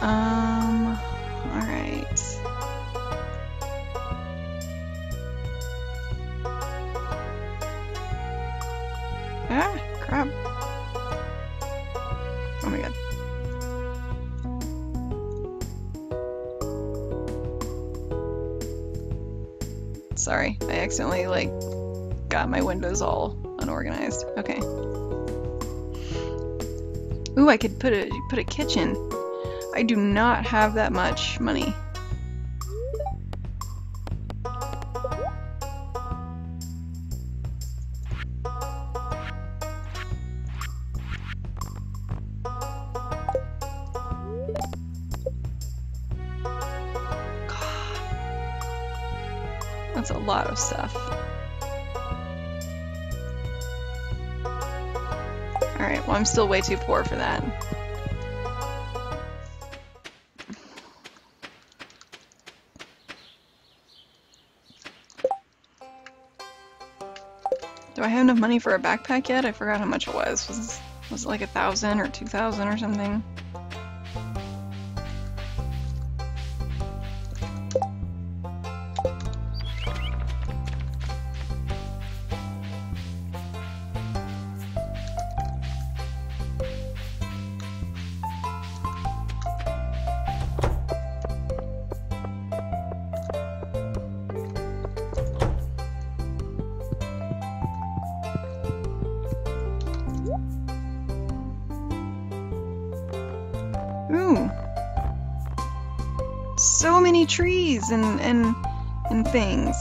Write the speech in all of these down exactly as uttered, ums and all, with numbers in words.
Um, alright. Ah, crap. Oh my god. Sorry, I accidentally, like, got my windows all unorganized. Okay. Ooh, I could put a put a kitchen. I do not have that much money. That's a lot of stuff. Alright, well I'm still way too poor for that. Do I have enough money for a backpack yet? I forgot how much it was. Was, was it like a thousand or two thousand or something? Ooh. So many trees and and and things.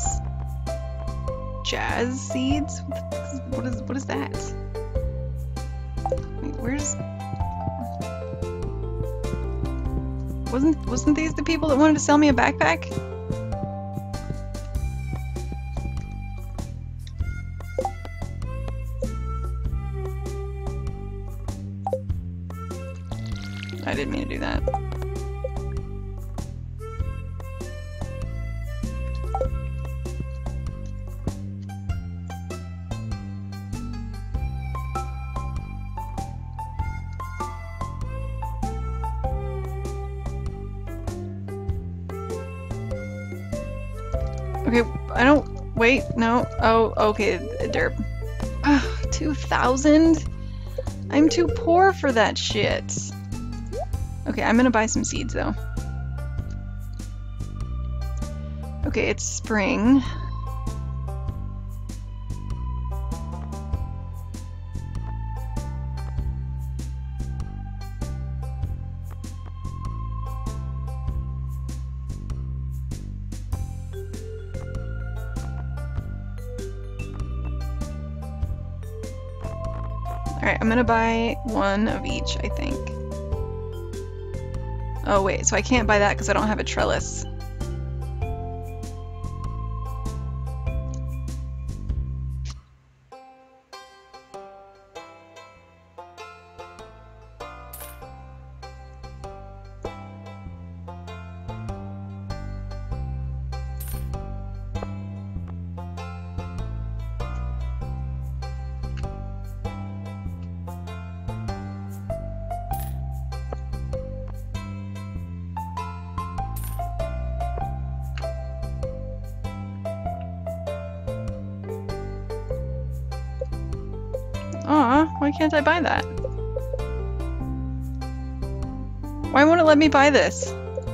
Jazz seeds? What is what is that? Wait, where's Wasn't wasn't these the people that wanted to sell me a backpack? I didn't mean to do that. Okay, I don't... Wait, no. Oh, okay, derp. Ugh, two thousand? I'm too poor for that shit. Okay, I'm gonna buy some seeds, though. Okay, it's spring. Alright, I'm gonna buy one of each, I think. Oh wait, so I can't buy that because I don't have a trellis. Aw, why can't I buy that? Why won't it let me buy this?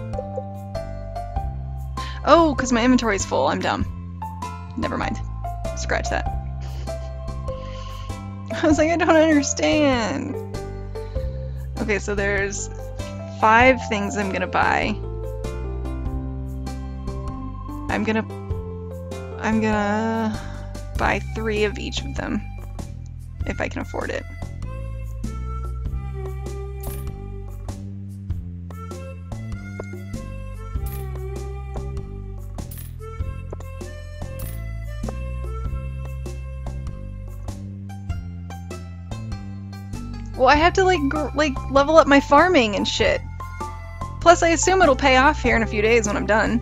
Oh, because my inventory is full. I'm dumb. Never mind. Scratch that. I was like, I don't understand. Okay, so there's five things I'm gonna buy. I'm gonna... I'm gonna buy three of each of them. If I can afford it. Well, I have to like gr like level up my farming and shit. Plus, I assume it'll pay off here in a few days when I'm done.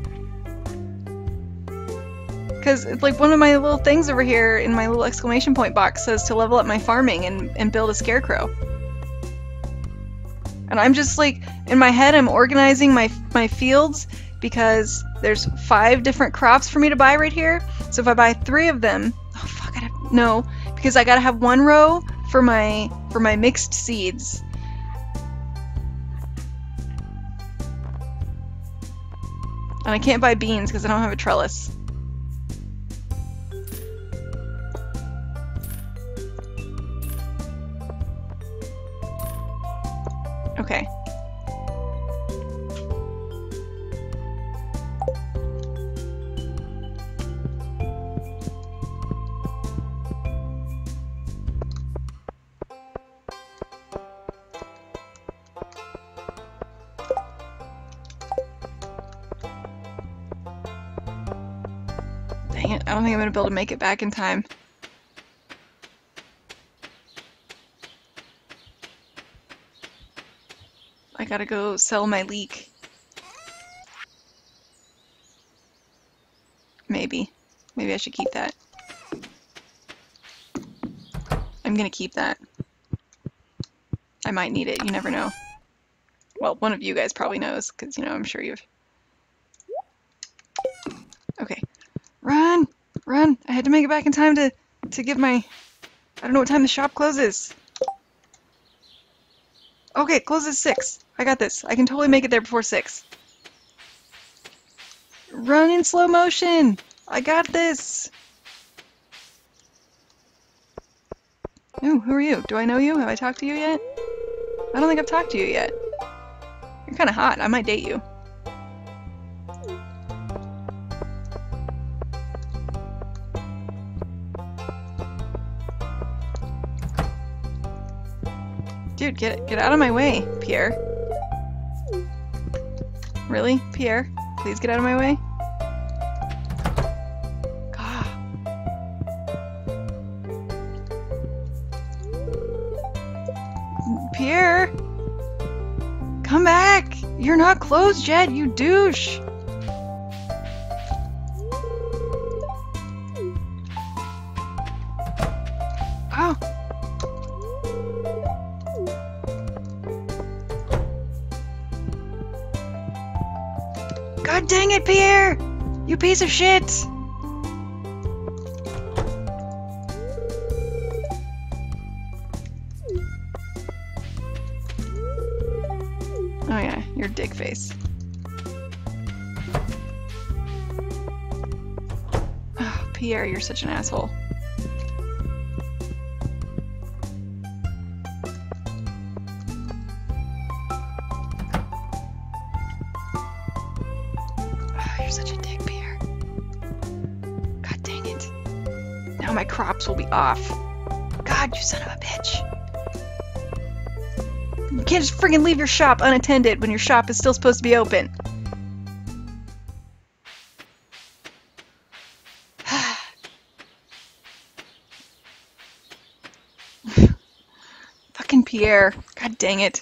Because it's like one of my little things over here in my little exclamation point box says to level up my farming and, and build a scarecrow. I And I'm just like, in my head, I'm organizing my, my fields because there's five different crops for me to buy right here. So if I buy three of them, oh fuck, I have, no, because I gotta have one row for my, for my mixed seeds. And I can't buy beans because I don't have a trellis. Okay. Dang it, I don't think I'm gonna be able to make it back in time. I gotta go sell my leek. Maybe. Maybe I should keep that. I'm gonna keep that. I might need it, you never know. Well, one of you guys probably knows, because, you know, I'm sure you've... Okay. Run! Run! I had to make it back in time to, to give my... I don't know what time the shop closes. Okay, it closes six. I got this. I can totally make it there before six. Run in slow motion! I got this! Ooh, who are you? Do I know you? Have I talked to you yet? I don't think I've talked to you yet. You're kinda hot. I might date you. Dude, get get out of my way, Pierre. Really? Pierre? Please get out of my way? God. Pierre! Come back! You're not closed yet, you douche! Oh! God dang it, Pierre! You piece of shit! Oh yeah, you're dick face. Oh, Pierre, you're such an asshole. You're such a dick, Pierre. God dang it. Now my crops will be off. God, you son of a bitch. You can't just friggin' leave your shop unattended when your shop is still supposed to be open. Fucking Pierre. God dang it.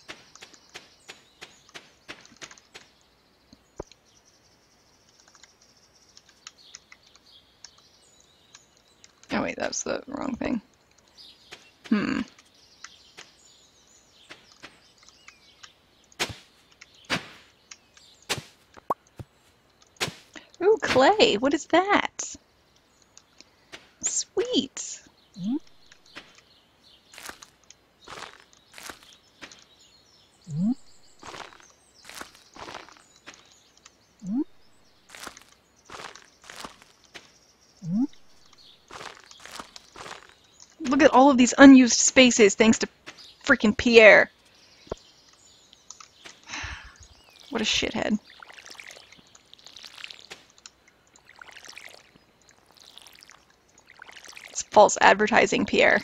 Oh wait, that was the wrong thing. Hmm. Ooh, clay! What is that? Sweet! Look at all of these unused spaces thanks to freaking Pierre. What a shithead. It's false advertising, Pierre.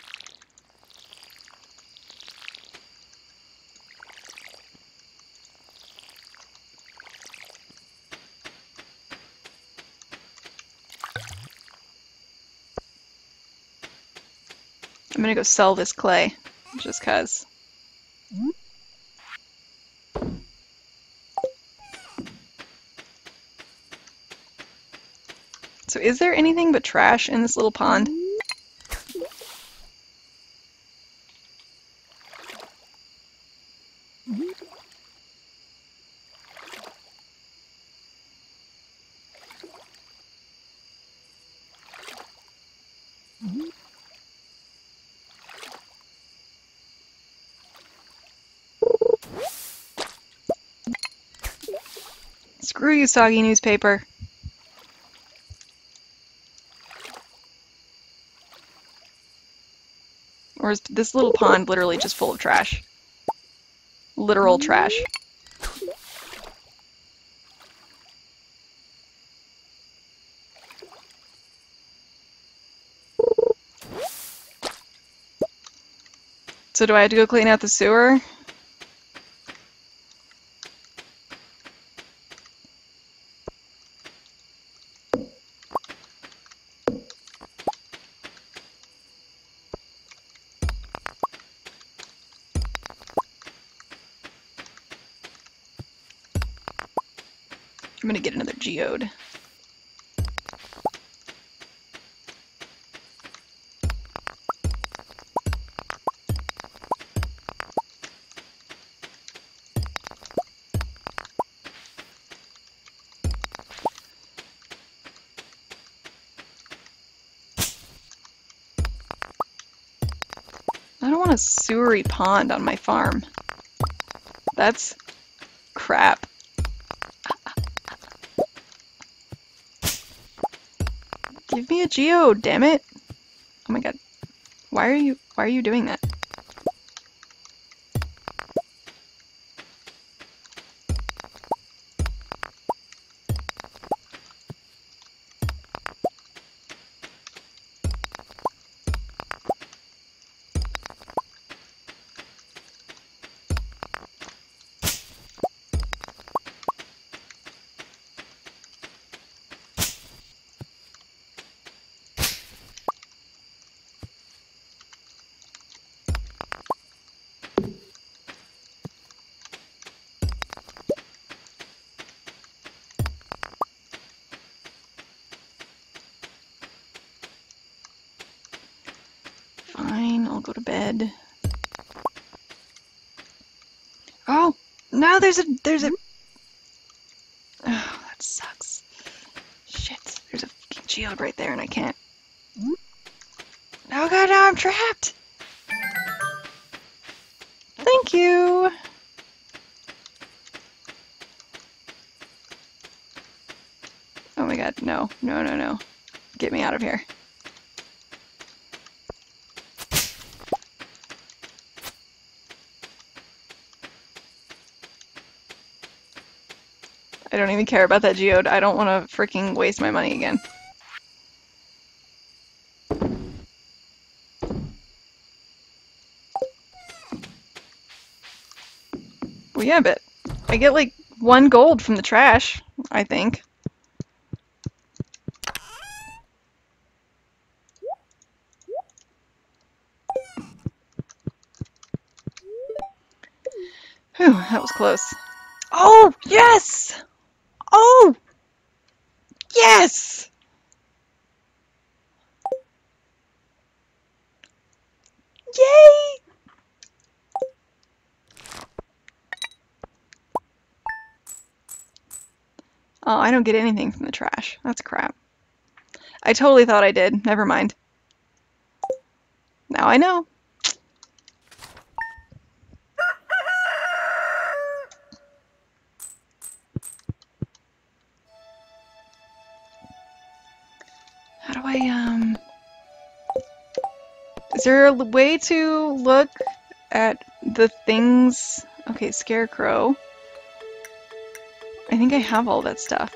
I'm gonna go sell this clay, just cause. So is there anything but trash in this little pond? Screw you, soggy newspaper. Or is this little pond literally just full of trash? Literal trash. So do I have to go clean out the sewer? I'm gonna get another geode. I don't want a sewery pond on my farm. That's crap. Give me a geode, damn it! Oh my god. Why are you why are you doing that? Fine, I'll go to bed. Oh, no, there's a, there's a, oh, that sucks. Shit, there's a fucking geode right there and I can't. Oh god, now I'm trapped! Thank you! Oh my god, no, no, no, no. Get me out of here. I don't even care about that geode. I don't want to freaking waste my money again. Well, yeah, but I get like one gold from the trash, I think. Whew, that was close. Oh, yes! Oh! Yes! Yay! Oh, I don't get anything from the trash. That's crap. I totally thought I did. Never mind. Now I know. How do I, um... Is there a way to look at the things? Okay, scarecrow. I think I have all that stuff.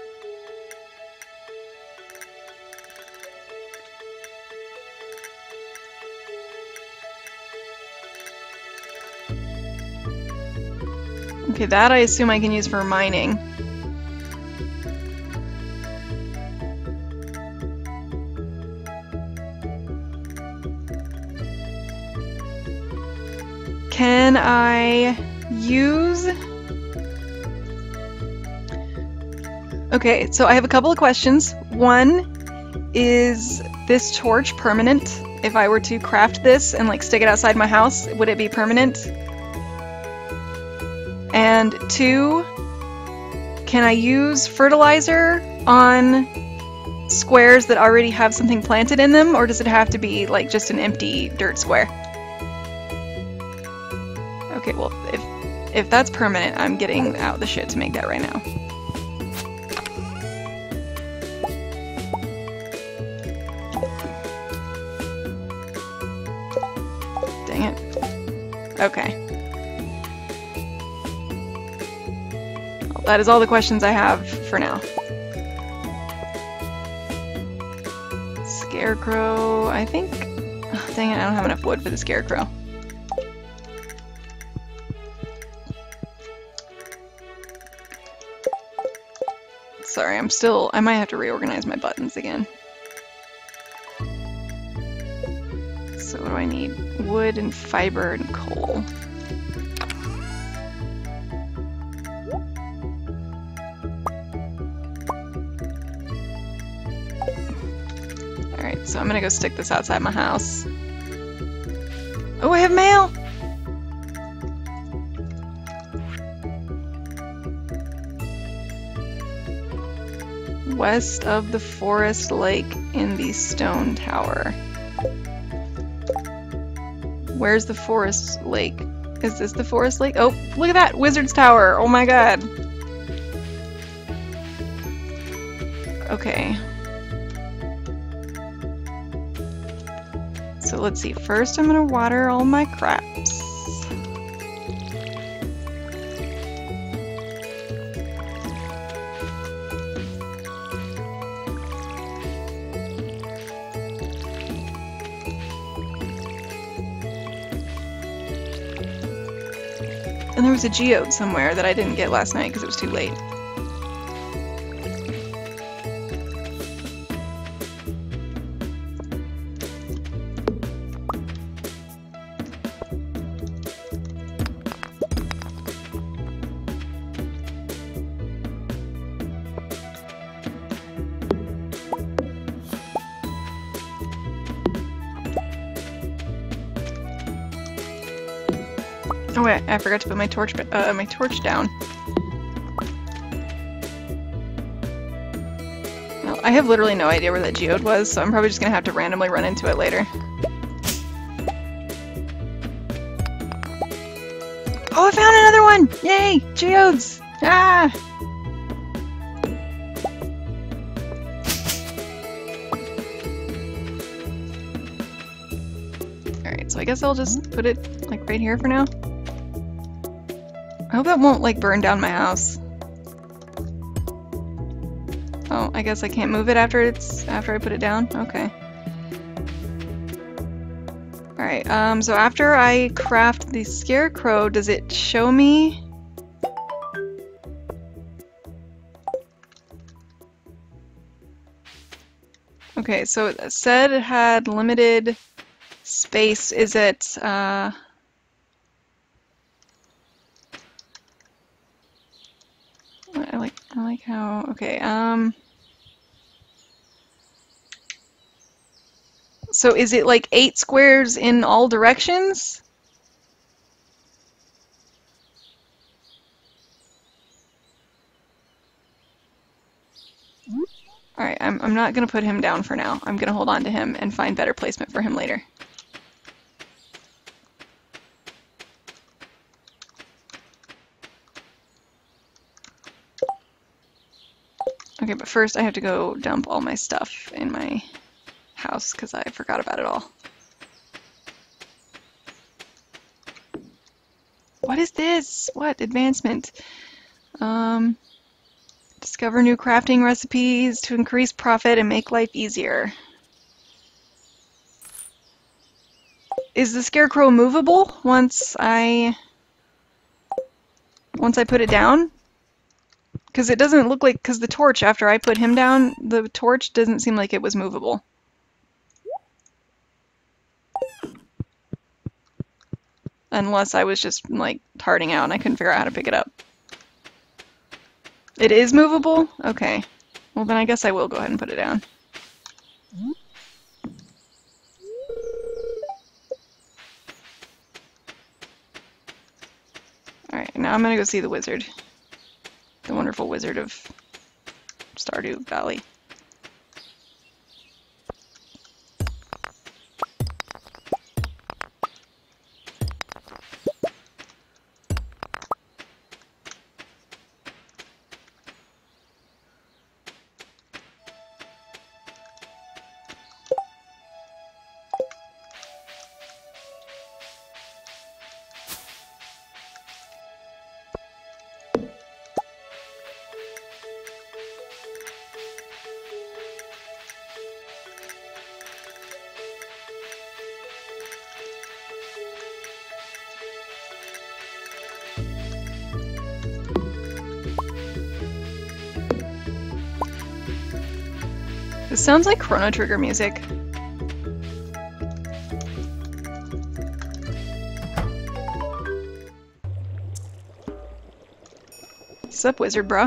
Okay, that I assume I can use for mining. Can I use... Okay, so I have a couple of questions. One, is this torch permanent? If I were to craft this and like stick it outside my house, would it be permanent? And two, can I use fertilizer on squares that already have something planted in them, or does it have to be like just an empty dirt square? Okay, well, if if that's permanent, I'm getting out the shit to make that right now. Dang it. Okay. Well, that is all the questions I have for now. Scarecrow, I think... Oh, dang it, I don't have enough wood for the scarecrow. Sorry, I'm still... I might have to reorganize my buttons again. So what do I need? Wood and fiber and coal. Alright, so I'm gonna go stick this outside my house. Oh, I have mail! West of the forest lake in the stone tower. Where's the forest lake? Is this the forest lake? Oh, look at that! Wizard's tower! Oh my god! Okay. So let's see. First I'm gonna water all my crops. And there was a geode somewhere that I didn't get last night because it was too late. Oh wait, I forgot to put my torch uh, my torch down. Well, I have literally no idea where that geode was, so I'm probably just gonna have to randomly run into it later. Oh, I found another one! Yay! Geodes! Ah! Alright, so I guess I'll just put it like right here for now. I hope that won't, like, burn down my house. Oh, I guess I can't move it after it's after I put it down? Okay. Alright, um, so after I craft the scarecrow, does it show me? Okay, so it said it had limited space. Is it, uh... I like, I like how, okay, um, so is it like eight squares in all directions? Alright, I'm, I'm not gonna put him down for now. I'm gonna hold on to him and find better placement for him later. Okay, but first I have to go dump all my stuff in my house because I forgot about it all. What is this? What? Advancement. Um, discover new crafting recipes to increase profit and make life easier. Is the scarecrow movable once I once I put it down? Because it doesn't look like, because the torch, after I put him down, the torch doesn't seem like it was movable. Unless I was just, like, harding out and I couldn't figure out how to pick it up. It is movable? Okay. Well, then I guess I will go ahead and put it down. Alright, now I'm gonna go see the wizard. The wonderful wizard of Stardew Valley. This sounds like Chrono Trigger music. What's up, wizard bro?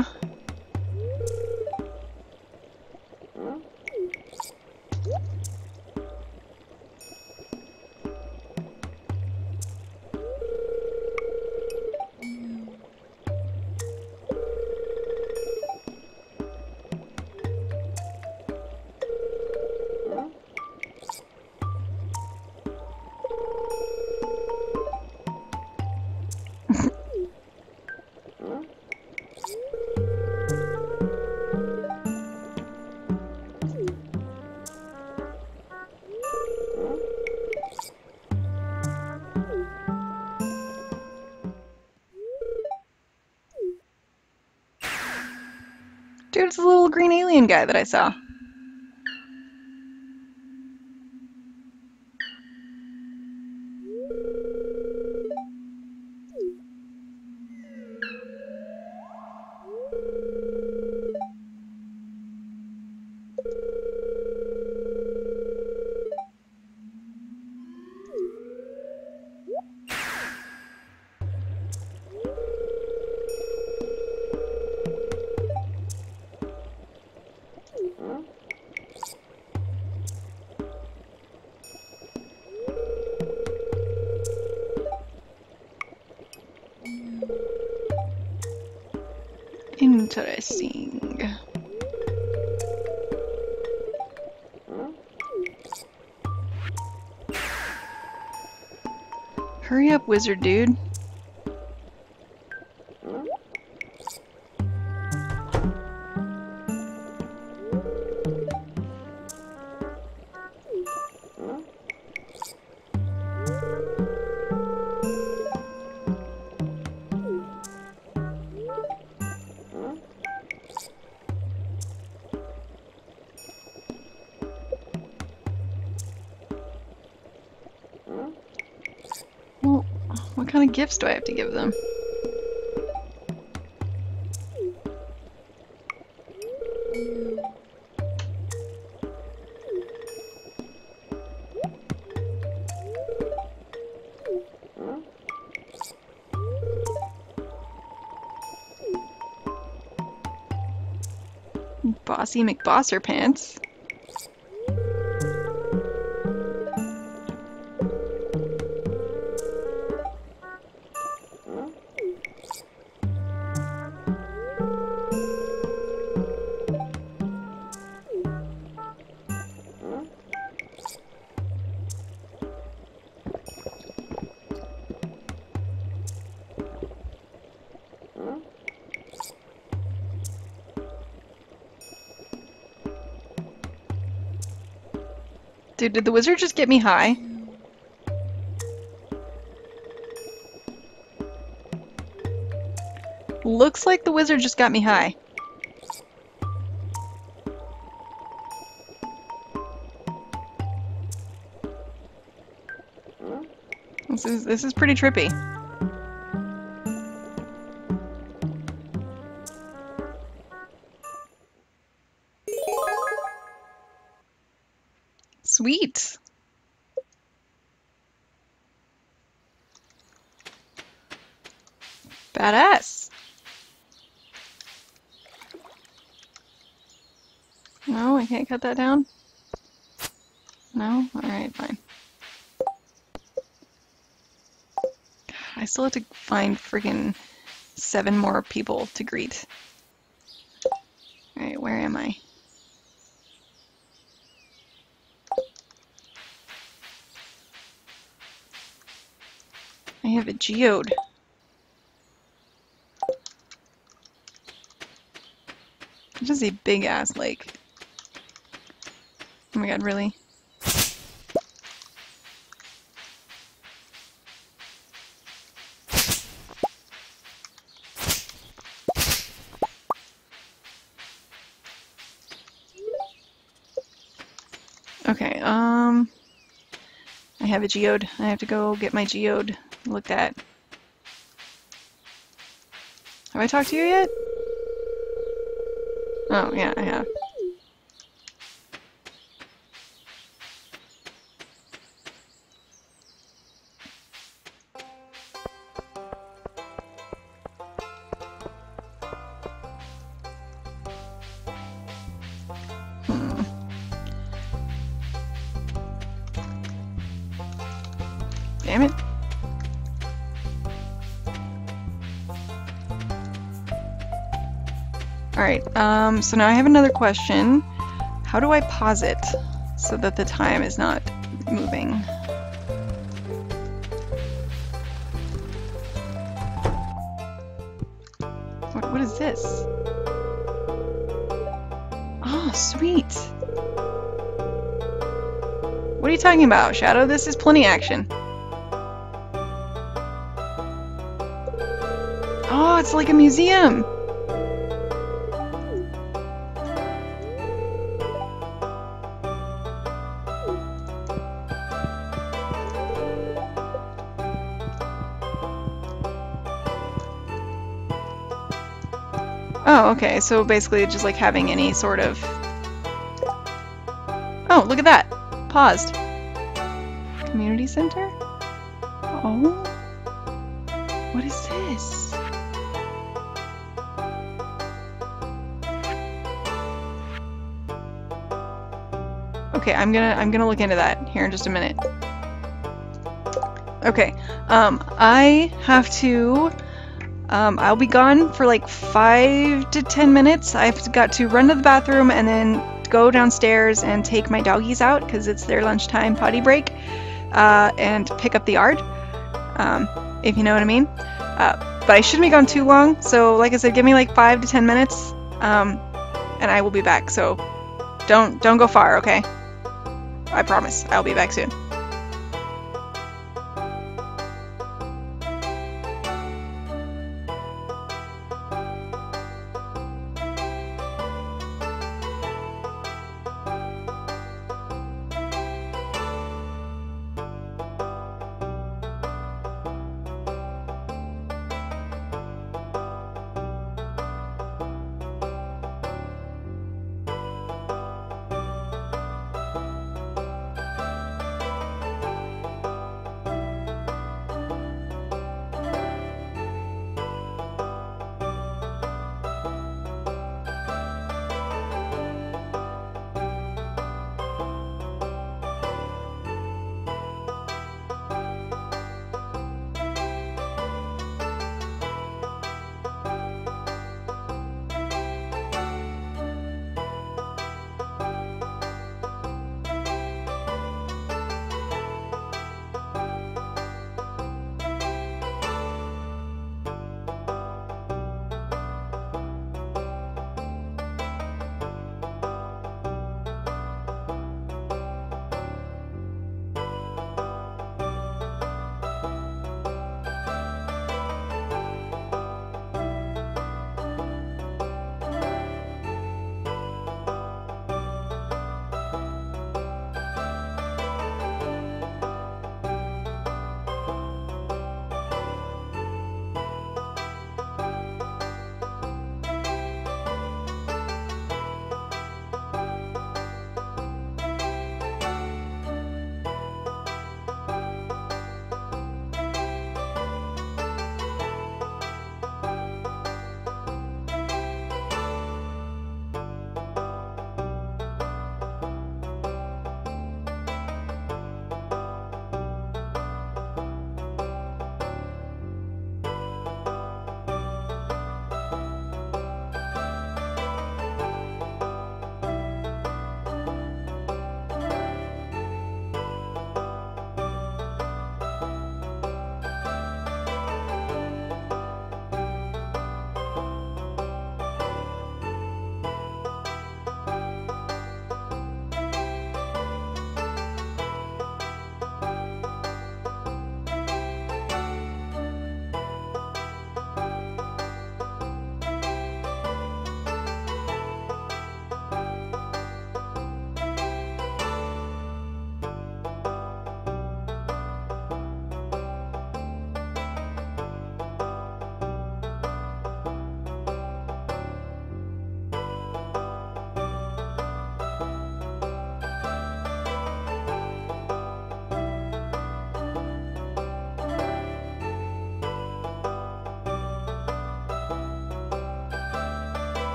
Dude, it's the little green alien guy that I saw. Interesting. Hurry up, wizard dude. Well, what kind of gifts do I have to give them? Bossy McBosser pants. Dude, did the wizard just get me high? Looks like the wizard just got me high. This is this is pretty trippy. Sweet. Badass. No, I can't cut that down? No? Alright, fine. I still have to find freaking seven more people to greet. Alright, where am I? I have a geode. This is a big ass lake. Oh my god, really? Okay, um... I have a geode. I have to go get my geode looked at. Have I talked to you yet? Oh, yeah, I have. Hmm. Damn it. Alright, um, so now I have another question. How do I pause it so that the time is not moving? What, what is this? Oh, sweet! What are you talking about, Shadow? This is plenty action. Oh, it's like a museum! Oh, okay, so basically just like having any sort of... Oh, look at that! Paused. Community center? Oh? What is this? Okay, I'm gonna I'm gonna look into that here in just a minute. Okay, um, I have to Um, I'll be gone for like five to ten minutes. I've got to run to the bathroom and then go downstairs and take my doggies out because it's their lunchtime potty break, uh, and pick up the yard, um, if you know what I mean. Uh, but I shouldn't be gone too long, so like I said, give me like five to ten minutes, um, and I will be back. So don't don't go far, okay? I promise I'll be back soon.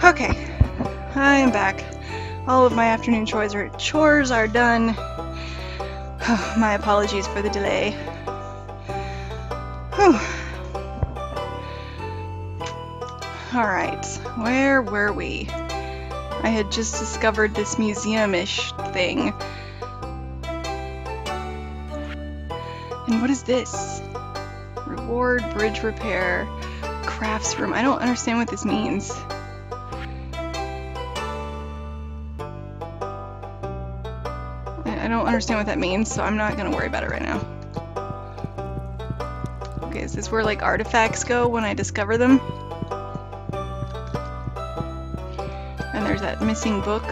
Okay, I am back. All of my afternoon chores are, chores are done. My apologies for the delay. Whew. Alright, where were we? I had just discovered this museum-ish thing. And what is this? Reward, bridge repair, crafts room. I don't understand what this means. I don't understand what that means, so I'm not gonna worry about it right now. Okay, is this where like artifacts go when I discover them? And there's that missing book.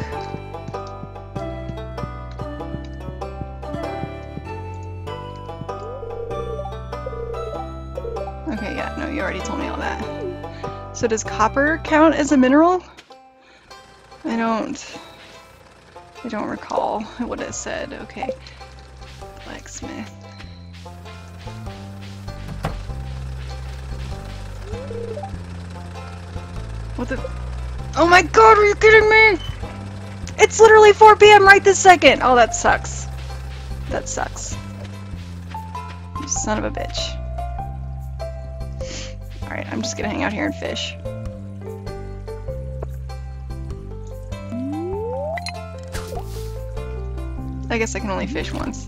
Okay, yeah, no, you already told me all that. So does copper count as a mineral? I don't... I don't recall what it said. Okay. Blacksmith. What the... Oh my god, are you kidding me? It's literally four P M right this second! Oh, that sucks. That sucks. You son of a bitch. Alright, I'm just gonna hang out here and fish. I guess I can only fish once.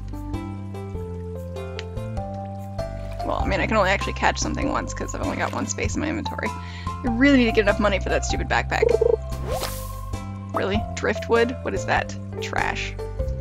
Well, I mean, I can only actually catch something once because I've only got one space in my inventory. I really need to get enough money for that stupid backpack. Really? Driftwood? What is that? Trash.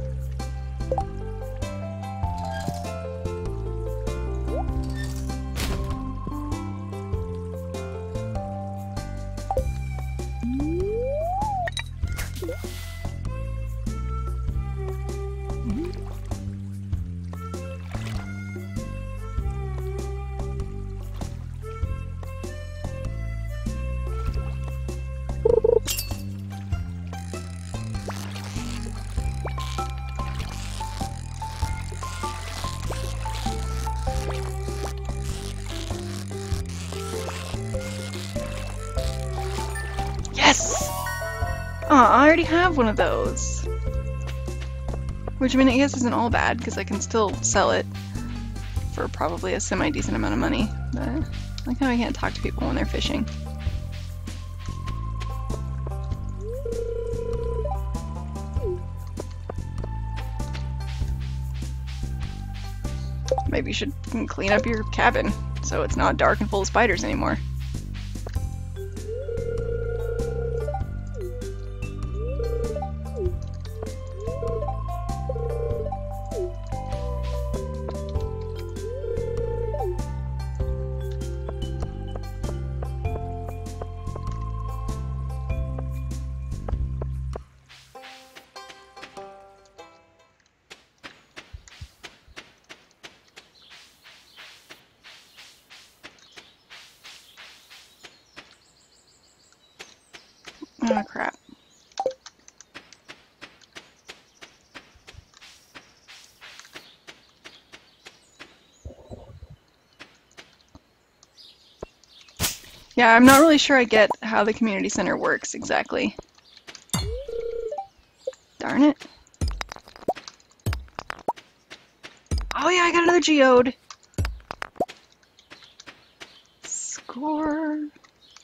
Yes! Oh, I already have one of those. Which, I mean, I guess isn't all bad, because I can still sell it for probably a semi-decent amount of money. But I like how I can't talk to people when they're fishing. Maybe you should clean up your cabin so it's not dark and full of spiders anymore. Oh crap. Yeah, I'm not really sure I get how the community center works exactly. Darn it. Oh yeah, I got another geode. Score.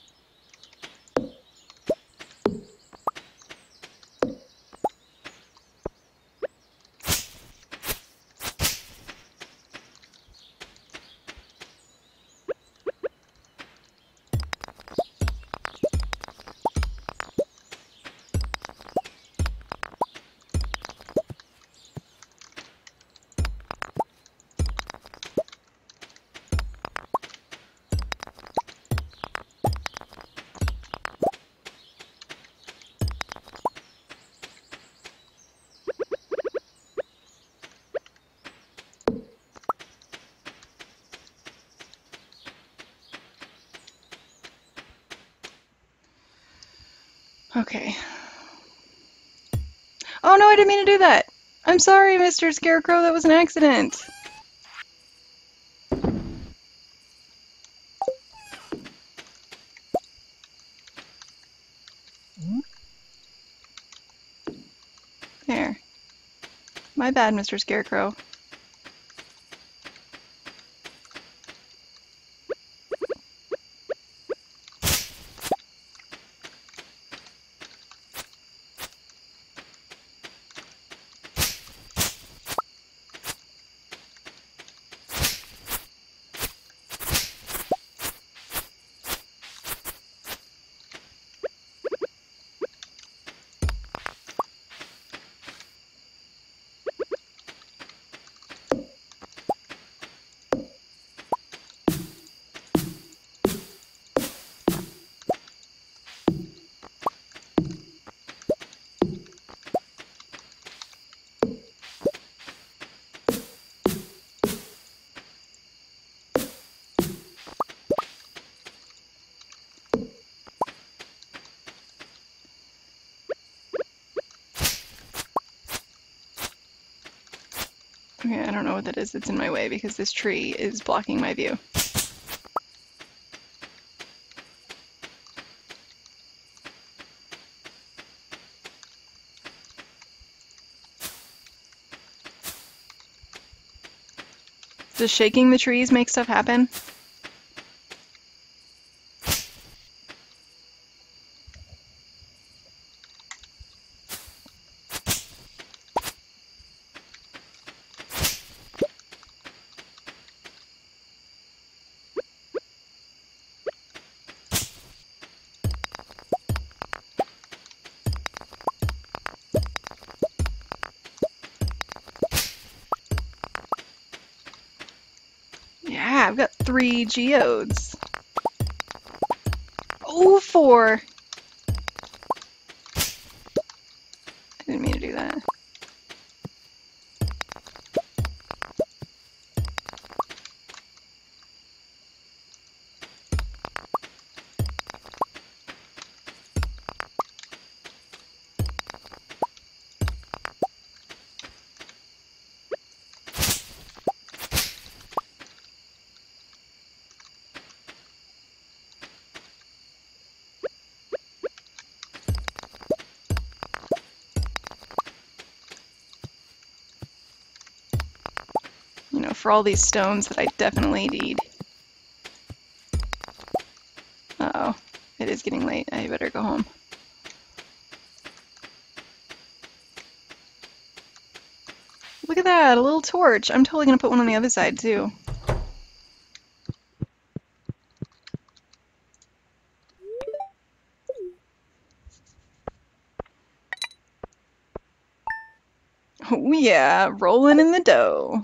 Okay. Oh no, I didn't mean to do that! I'm sorry, Mister Scarecrow, that was an accident! There. My bad, Mister Scarecrow. Okay, I don't know what that is that's in my way because this tree is blocking my view. Does shaking the trees make stuff happen? Yeah, I've got three geodes. Oh, four! I didn't mean to do that. You know, for all these stones that I definitely need. Uh-oh. It is getting late. I better go home. Look at that! A little torch! I'm totally gonna put one on the other side, too. Oh yeah, rolling in the dough.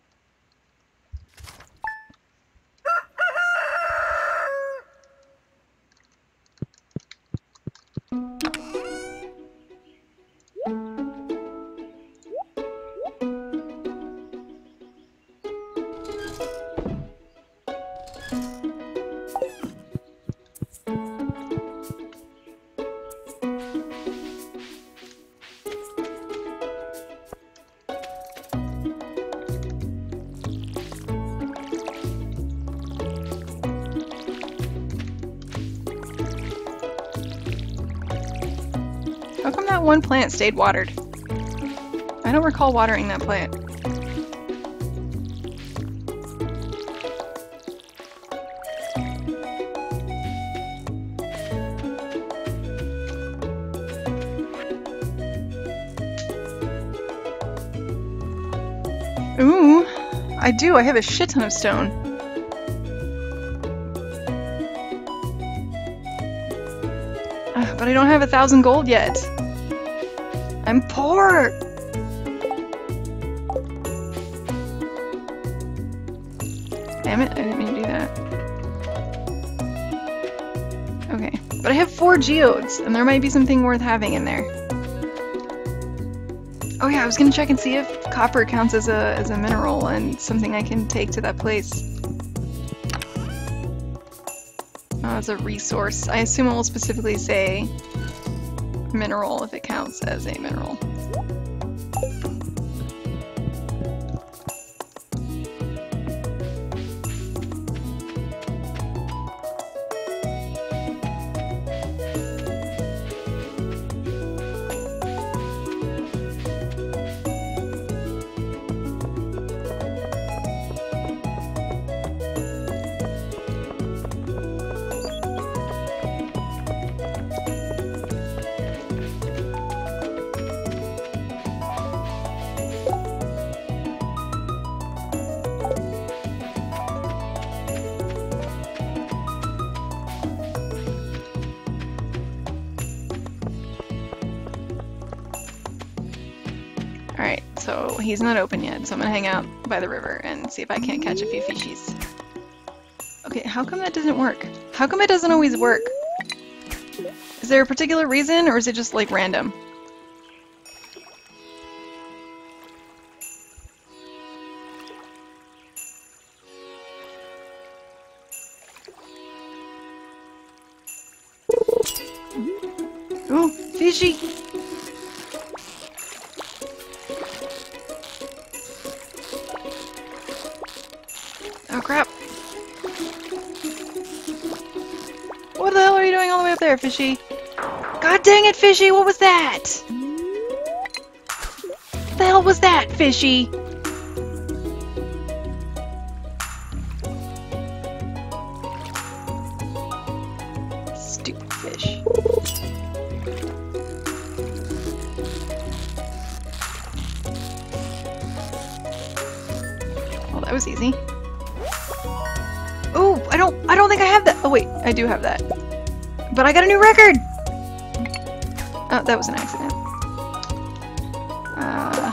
How come that one plant stayed watered? I don't recall watering that plant. Ooh, I do. I have a shit ton of stone. Uh, but I don't have a thousand gold yet. I'm poor! Damn it, I didn't mean to do that. Okay, but I have four geodes, and there might be something worth having in there. Oh yeah, I was gonna check and see if copper counts as a, as a mineral and something I can take to that place. Oh, as a resource. I assume it will specifically say mineral if it counts as a mineral. Alright, so he's not open yet, so I'm gonna hang out by the river and see if I can't catch a few fishies. Okay, how come that doesn't work? How come it doesn't always work? Is there a particular reason, or is it just like random? Oh, fishy! Oh crap! What the hell are you doing all the way up there, fishy? God dang it, fishy! What was that? What the hell was that, fishy? Stupid fish. Well, that was easy. Oh, I don't I don't think I have that. Oh wait, I do have that. But I got a new record! Oh, that was an accident. Uh,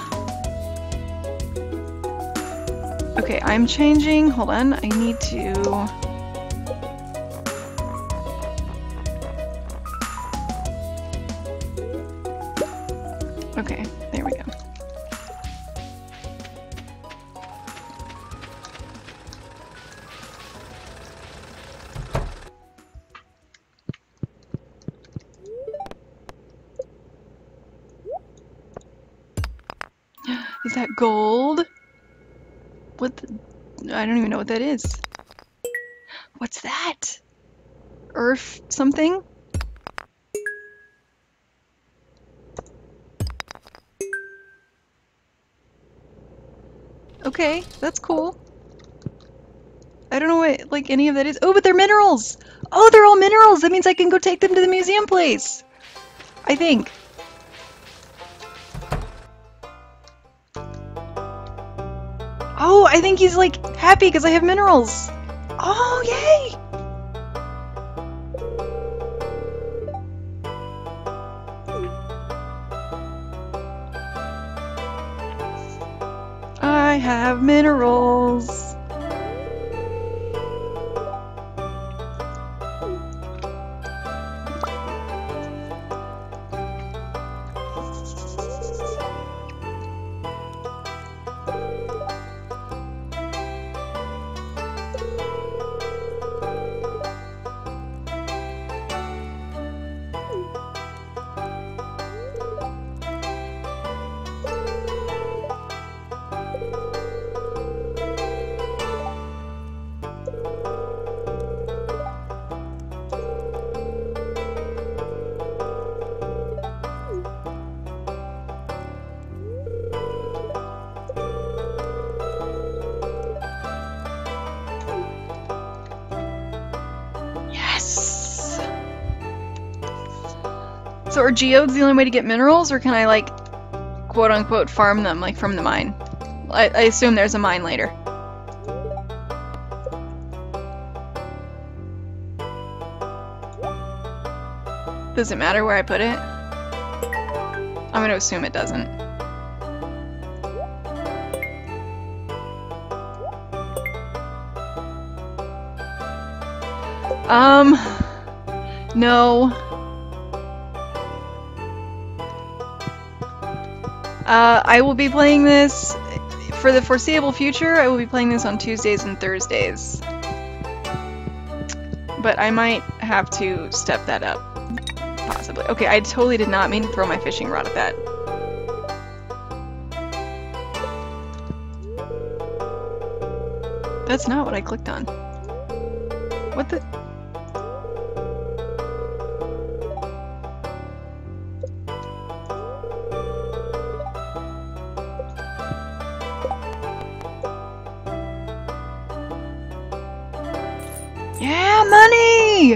okay, I'm changing. Hold on, I need to... Okay, there we go. Is that gold? What the... I don't even know what that is. What's that? Earth something? Okay, that's cool. I don't know what, like, any of that is. Oh, but they're minerals! Oh, they're all minerals! That means I can go take them to the museum place! I think. Oh, I think he's, like, happy because I have minerals! Oh, yay! I have minerals! So are geodes the only way to get minerals, or can I, like, quote-unquote farm them, like, from the mine? I, I assume there's a mine later. Does it matter where I put it? I'm gonna assume it doesn't. Um... No. Uh, I will be playing this, for the foreseeable future, I will be playing this on Tuesdays and Thursdays. But I might have to step that up. Possibly. Okay, I totally did not mean to throw my fishing rod at that. That's not what I clicked on. What the... Yeah, money!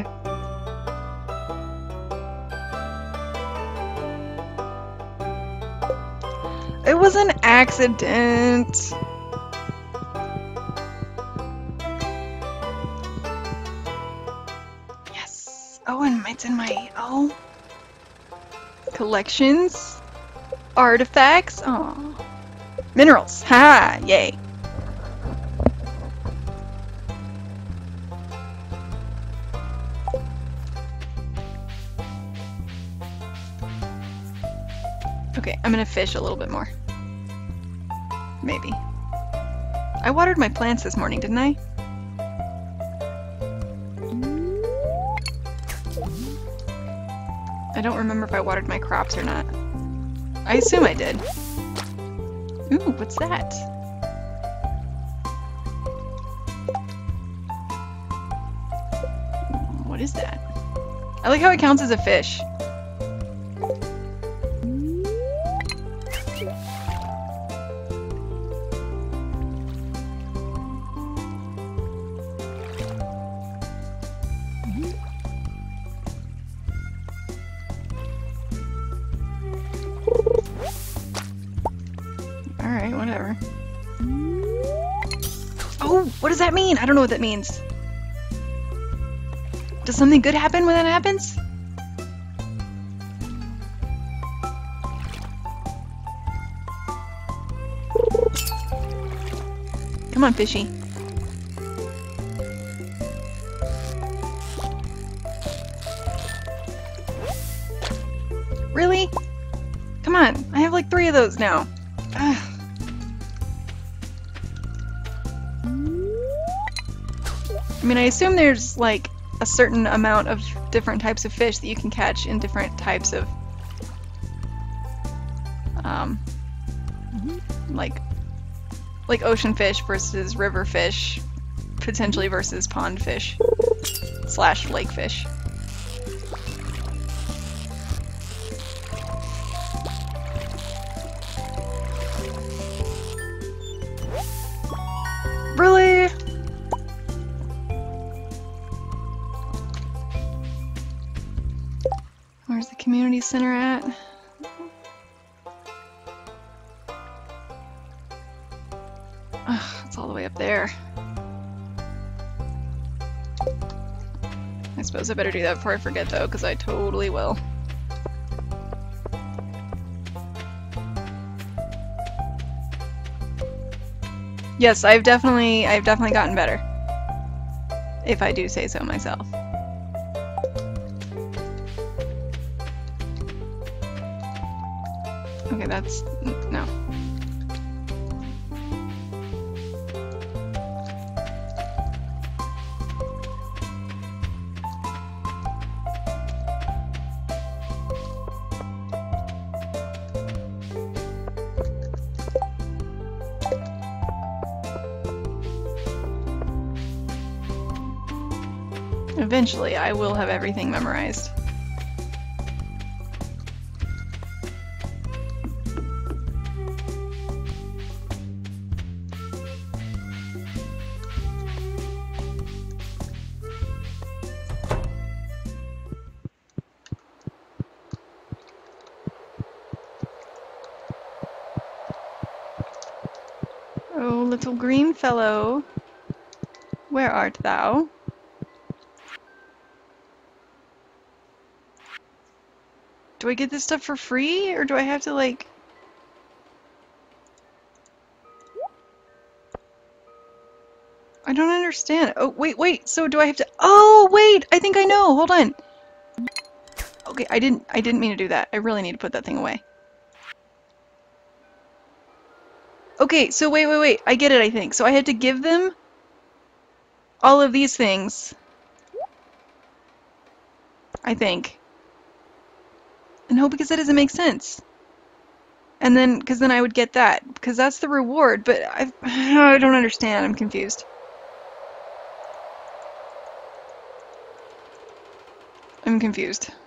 It was an accident. Yes. Oh, and it's in my... Oh. Collections? Artifacts? Aw. Minerals! Ha! Yay! Okay, I'm gonna fish a little bit more. Maybe. I watered my plants this morning, didn't I? I don't remember if I watered my crops or not. I assume I did. Ooh, what's that? What is that? I like how it counts as a fish. Alright, whatever. Oh, what does that mean? I don't know what that means. Does something good happen when that happens? Come on, fishy. Really? Come on, I have like three of those now. Ugh. I mean, I assume there's like a certain amount of different types of fish that you can catch in different types of um, like like ocean fish versus river fish, potentially versus pond fish slash lake fish. Really? Where's the community center at? Ugh, it's all the way up there. I suppose I better do that before I forget though, because I totally will. Yes, I've definitely I've definitely gotten better. If I do say so myself. Okay, that's no. Eventually, I will have everything memorized. Oh, little green fellow, where art thou? Do I get this stuff for free, or do I have to, like... I don't understand. Oh, wait, wait, so do I have to... Oh, wait! I think I know! Hold on! Okay, I didn't, I didn't mean to do that. I really need to put that thing away. Okay, so wait, wait, wait. I get it, I think. So I had to give them all of these things. I think. No, because that doesn't make sense. And then, because then I would get that. Because that's the reward, but I, I don't understand. I'm confused. I'm confused.